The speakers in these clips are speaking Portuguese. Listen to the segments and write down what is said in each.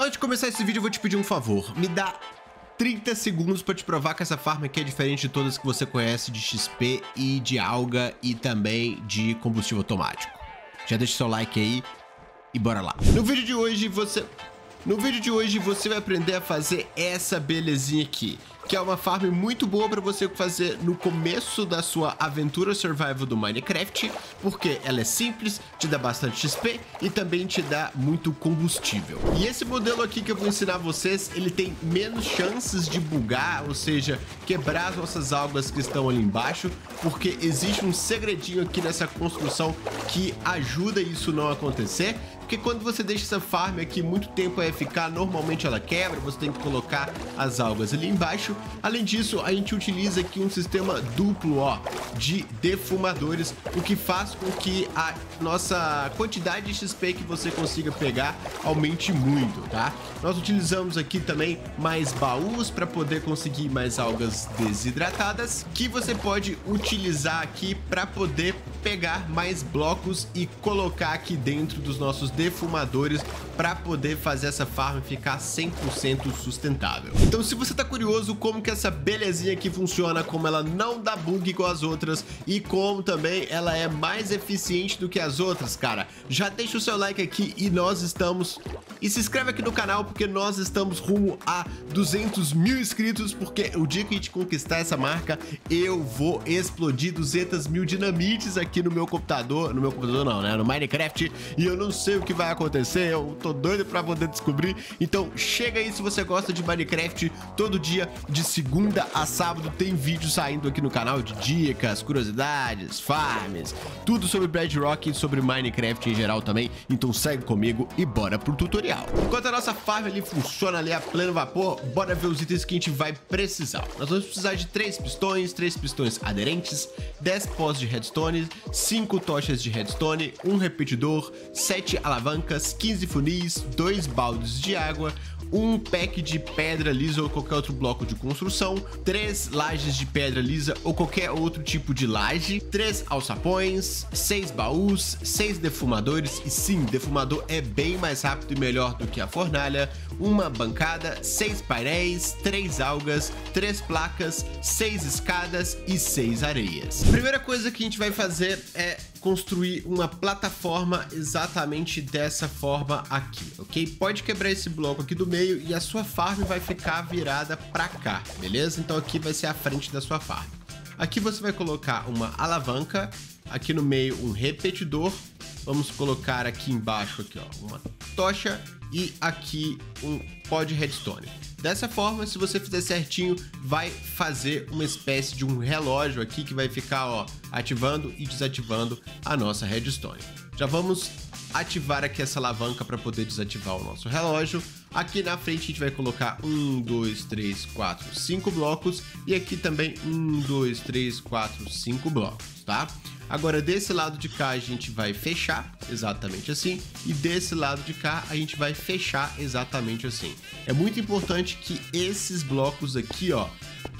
Antes de começar esse vídeo, eu vou te pedir um favor. Me dá 30 segundos para te provar que essa farm aqui é diferente de todas que você conhece de XP e de alga e também de combustível automático. Já deixa seu like aí e bora lá. No vídeo de hoje você vai aprender a fazer essa belezinha aqui, que é uma farm muito boa para você fazer no começo da sua aventura survival do Minecraft, porque ela é simples, te dá bastante XP e também te dá muito combustível. E esse modelo aqui que eu vou ensinar vocês, ele tem menos chances de bugar, ou seja, quebrar as nossas algas que estão ali embaixo, porque existe um segredinho aqui nessa construção que ajuda isso não acontecer. Porque quando você deixa essa farm aqui muito tempo a ficar, normalmente ela quebra, você tem que colocar as algas ali embaixo. Além disso, a gente utiliza aqui um sistema duplo, ó, de defumadores, o que faz com que a nossa quantidade de XP que você consiga pegar aumente muito, tá? Nós utilizamos aqui também mais baús para poder conseguir mais algas desidratadas, que você pode utilizar aqui para poder pegar mais blocos e colocar aqui dentro dos nossos defumadores para poder fazer essa farm ficar 100% sustentável. Então, se você tá curioso como que essa belezinha aqui funciona, como ela não dá bug igual as outras e como também ela é mais eficiente do que as outras, cara, já deixa o seu like aqui e se inscreve aqui no canal, porque nós estamos rumo a 200 mil inscritos, porque o dia que a gente conquistar essa marca, eu vou explodir 200 mil dinamites aqui no meu computador, não, né, no Minecraft, e eu não sei o que vai acontecer, eu tô doido pra poder descobrir. Então chega aí, se você gosta de Minecraft. Todo dia de segunda a sábado tem vídeo saindo aqui no canal de dicas, curiosidades, farms, tudo sobre Bedrock e sobre Minecraft em geral também. Então segue comigo e bora pro tutorial. Enquanto a nossa farm ali funciona ali a pleno vapor, bora ver os itens que a gente vai precisar. Nós vamos precisar de 3 pistões aderentes, 10 pós de redstone, 5 tochas de redstone, um repetidor, 7 alavancas, 15 funis, 2 baldes de água, um pack de pedra lisa ou qualquer outro bloco de construção, 3 lajes de pedra lisa ou qualquer outro tipo de laje, 3 alçapões, 6 baús, 6 defumadores, e sim, defumador é bem mais rápido e melhor do que a fornalha, uma bancada, 6 painéis, 3 algas, 3 placas, 6 escadas e 6 areias. A primeira coisa que a gente vai fazer é construir uma plataforma exatamente dessa forma aqui, ok? Pode quebrar esse bloco aqui do meio e a sua farm vai ficar virada para cá, beleza? Então aqui vai ser a frente da sua farm. Aqui você vai colocar uma alavanca, aqui no meio um repetidor, vamos colocar aqui embaixo aqui, ó, uma tocha e aqui um pó de redstone. Dessa forma, se você fizer certinho, vai fazer uma espécie de um relógio aqui que vai ficar, ó, ativando e desativando a nossa redstone. Já vamos ativar aqui essa alavanca para poder desativar o nosso relógio. Aqui na frente a gente vai colocar 1, 2, 3, 4, 5 blocos e aqui também 1, 2, 3, 4, 5 blocos, tá? Agora desse lado de cá a gente vai fechar exatamente assim e desse lado de cá a gente vai fechar exatamente assim. É muito importante que esses blocos aqui, ó,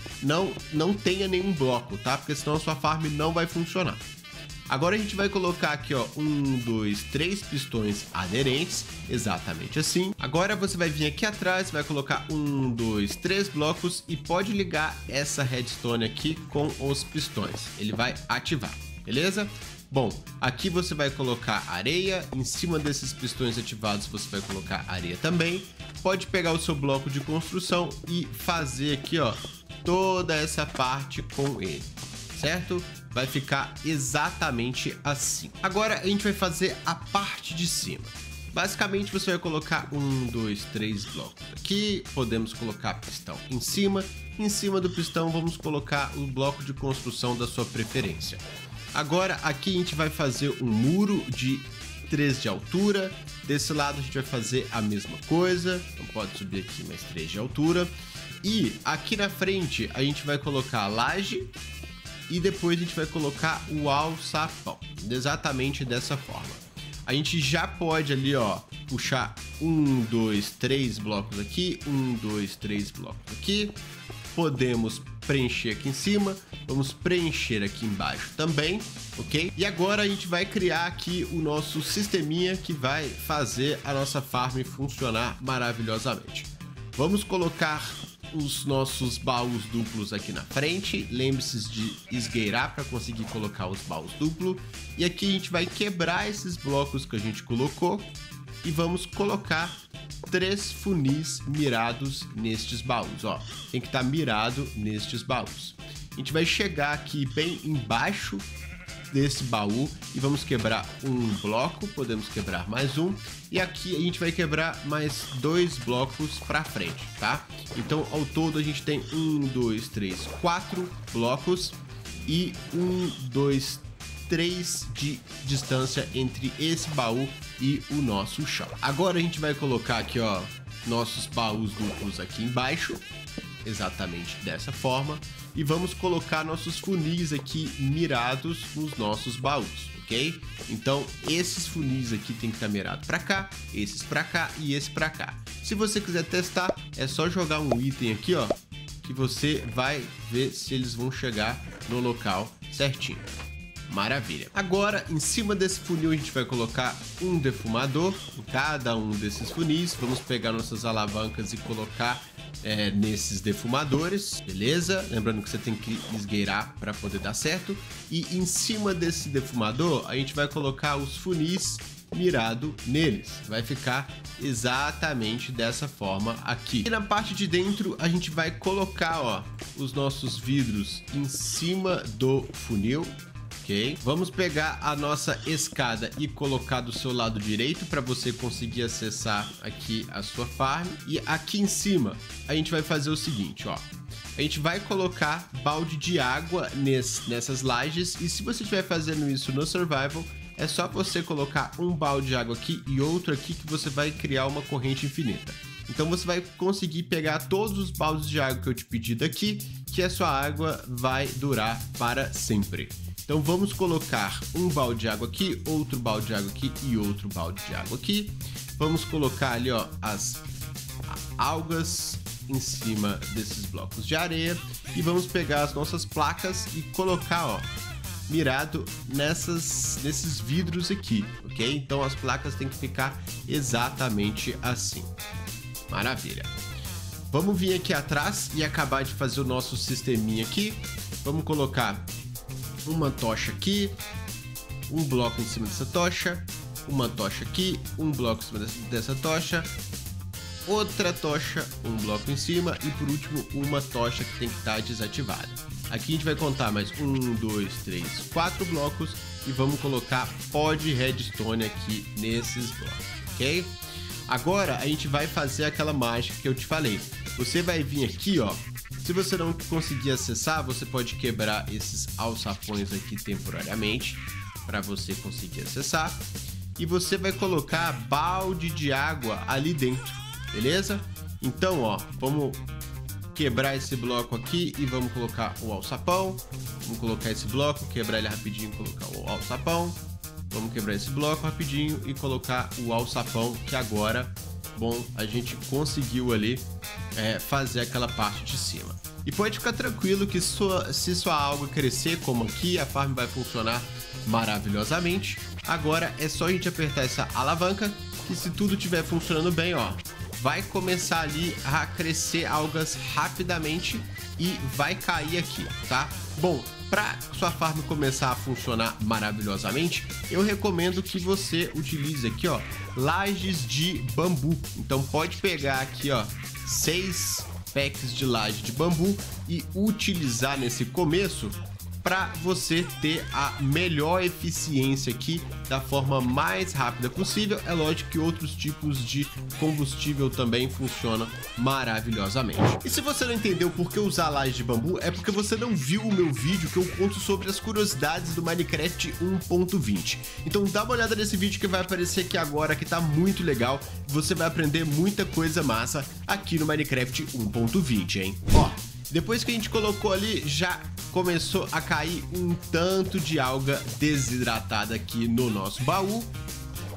não tenha nenhum bloco, tá? Porque senão a sua farm não vai funcionar. Agora a gente vai colocar aqui, ó, 1, 2, 3 pistões aderentes, exatamente assim. Agora você vai vir aqui atrás, vai colocar 1, 2, 3 blocos e pode ligar essa redstone aqui com os pistões. Ele vai ativar, beleza? Bom, aqui você vai colocar areia, em cima desses pistões ativados você vai colocar areia também. Pode pegar o seu bloco de construção e fazer aqui, ó, toda essa parte com ele, certo? Vai ficar exatamente assim. Agora a gente vai fazer a parte de cima. Basicamente você vai colocar 1, 2, 3 blocos aqui, podemos colocar pistão em cima do pistão vamos colocar o bloco de construção da sua preferência. Agora aqui a gente vai fazer um muro de 3 de altura, desse lado a gente vai fazer a mesma coisa, então pode subir aqui mais 3 de altura, e aqui na frente a gente vai colocar a laje, e depois a gente vai colocar o alçapão, exatamente dessa forma. A gente já pode ali, ó, puxar 1, 2, 3 blocos aqui, 1, 2, 3 blocos aqui. Podemos preencher aqui em cima, vamos preencher aqui embaixo também, ok? E agora a gente vai criar aqui o nosso sisteminha que vai fazer a nossa farm funcionar maravilhosamente. Vamos colocar os nossos baús duplos aqui na frente. Lembre-se de esgueirar para conseguir colocar os baús duplos. E aqui a gente vai quebrar esses blocos que a gente colocou e vamos colocar 3 funis mirados nestes baús, ó. Tem que estar mirado nestes baús. A gente vai chegar aqui bem embaixo desse baú e vamos quebrar um bloco, podemos quebrar mais um, e aqui a gente vai quebrar mais 2 blocos para frente, tá? Então ao todo a gente tem 1, 2, 3, 4 blocos e 1, 2, 3 de distância entre esse baú e o nosso chão. Agora a gente vai colocar aqui, ó, nossos baús duplos aqui embaixo, exatamente dessa forma, e vamos colocar nossos funis aqui mirados nos nossos baús, ok? Então esses funis aqui tem que estar mirado para cá, esses para cá e esse para cá. Se você quiser testar, é só jogar um item aqui, ó, que você vai ver se eles vão chegar no local certinho. Maravilha. Agora, em cima desse funil, a gente vai colocar um defumador em cada um desses funis. Vamos pegar nossas alavancas e colocar nesses defumadores, beleza? Lembrando que você tem que esgueirar para poder dar certo. E em cima desse defumador, a gente vai colocar os funis mirado neles. Vai ficar exatamente dessa forma aqui. E na parte de dentro, a gente vai colocar, ó, os nossos vidros em cima do funil. Ok? Vamos pegar a nossa escada e colocar do seu lado direito para você conseguir acessar aqui a sua farm. E aqui em cima a gente vai fazer o seguinte, ó. A gente vai colocar balde de água nessas lajes, e se você estiver fazendo isso no Survival, é só você colocar um balde de água aqui e outro aqui que você vai criar uma corrente infinita. Então você vai conseguir pegar todos os baldes de água que eu te pedi daqui, que a sua água vai durar para sempre. Então vamos colocar um balde de água aqui, outro balde de água aqui e outro balde de água aqui. Vamos colocar ali, ó, as algas em cima desses blocos de areia e vamos pegar as nossas placas e colocar, ó, mirado nesses vidros aqui, ok? Então as placas têm que ficar exatamente assim. Maravilha. Vamos vir aqui atrás e acabar de fazer o nosso sisteminha aqui. Vamos colocar uma tocha aqui, um bloco em cima dessa tocha, uma tocha aqui, um bloco em cima dessa tocha, outra tocha, um bloco em cima e por último uma tocha que tem que estar desativada. Aqui a gente vai contar mais 1, 2, 3, 4 blocos e vamos colocar pó de redstone aqui nesses blocos, ok? Agora a gente vai fazer aquela mágica que eu te falei. Você vai vir aqui, ó. Se você não conseguir acessar, você pode quebrar esses alçapões aqui temporariamente para você conseguir acessar. E você vai colocar balde de água ali dentro, beleza? Então, ó, vamos quebrar esse bloco aqui e vamos colocar o alçapão. Vamos colocar esse bloco, quebrar ele rapidinho e colocar o alçapão. Vamos quebrar esse bloco rapidinho e colocar o alçapão, que agora, bom, a gente conseguiu ali fazer aquela parte de cima. E pode ficar tranquilo que se sua alga crescer como aqui, a farm vai funcionar maravilhosamente. Agora é só a gente apertar essa alavanca, que se tudo estiver funcionando bem, ó, vai começar ali a crescer algas rapidamente e vai cair aqui, tá? Bom, para sua farm começar a funcionar maravilhosamente, eu recomendo que você utilize aqui, ó, lajes de bambu. Então pode pegar aqui, ó, 6 packs de laje de bambu e utilizar nesse começo para você ter a melhor eficiência aqui da forma mais rápida possível. É lógico que outros tipos de combustível também funcionam maravilhosamente. E se você não entendeu por que usar laje de bambu, é porque você não viu o meu vídeo que eu conto sobre as curiosidades do Minecraft 1.20. Então dá uma olhada nesse vídeo que vai aparecer aqui agora, que tá muito legal. Você vai aprender muita coisa massa aqui no Minecraft 1.20, hein? Ó, depois que a gente colocou ali, já começou a cair um tanto de alga desidratada aqui no nosso baú.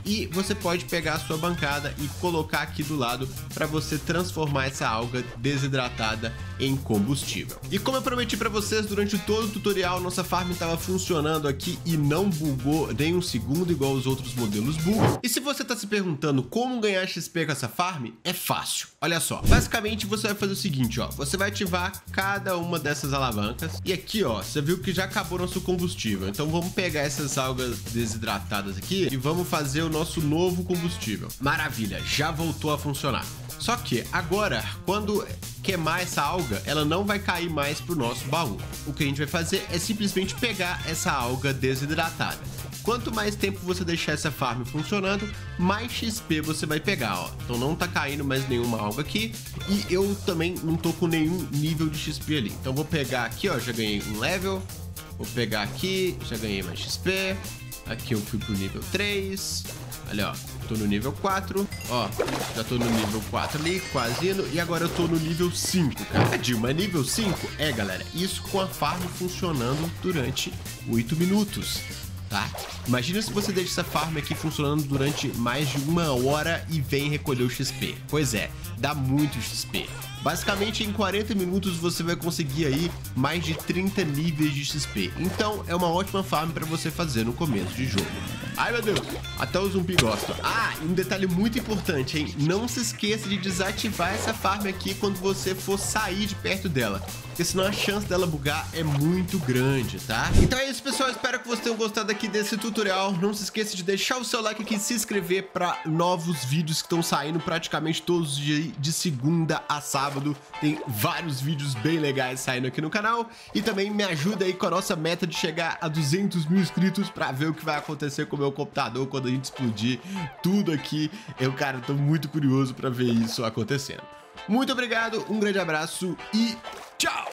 e você pode pegar a sua bancada e colocar aqui do lado para você transformar essa alga desidratada em combustível. E como eu prometi para vocês durante todo o tutorial, nossa farm estava funcionando aqui e não bugou nem um segundo igual os outros modelos bugam. E se você está se perguntando como ganhar XP com essa farm, é fácil. Olha só, basicamente você vai fazer o seguinte, ó, você vai ativar cada uma dessas alavancas e aqui, ó, você viu que já acabou nosso combustível. Então vamos pegar essas algas desidratadas aqui e vamos fazer o nosso novo combustível. Maravilha, já voltou a funcionar. Só que agora, quando queimar essa alga, ela não vai cair mais pro nosso baú. O que a gente vai fazer é simplesmente pegar essa alga desidratada. Quanto mais tempo você deixar essa farm funcionando, mais XP você vai pegar, ó. Então não tá caindo mais nenhuma alga aqui e eu também não tô com nenhum nível de XP ali. Então vou pegar aqui, ó, já ganhei um level. Vou pegar aqui, já ganhei mais XP. Aqui eu fui pro nível 3. Olha, ó, tô no nível 4. Ó, já tô no nível 4 ali, quase indo. E agora eu tô no nível 5, cara. Dilma, nível 5? É, galera, isso com a farm funcionando durante 8 minutos. Tá? Imagina se você deixa essa farm aqui funcionando durante mais de 1 hora e vem recolher o XP. Pois é, dá muito XP. Basicamente, em 40 minutos você vai conseguir aí mais de 30 níveis de XP. Então, é uma ótima farm para você fazer no começo de jogo. Ai, meu Deus, até o zumbi gosta. Ah, e um detalhe muito importante, hein? Não se esqueça de desativar essa farm aqui quando você for sair de perto dela, porque senão a chance dela bugar é muito grande, tá? Então é isso, pessoal. Espero que vocês tenham gostado aqui desse tutorial. Não se esqueça de deixar o seu like aqui e se inscrever para novos vídeos que estão saindo praticamente todos os dias, de segunda a sábado. Tem vários vídeos bem legais saindo aqui no canal. E também me ajuda aí com a nossa meta de chegar a 200 mil inscritos para ver o que vai acontecer com o meu computador quando a gente explodir tudo aqui. Eu, cara, tô muito curioso para ver isso acontecendo. Muito obrigado, um grande abraço e tchau!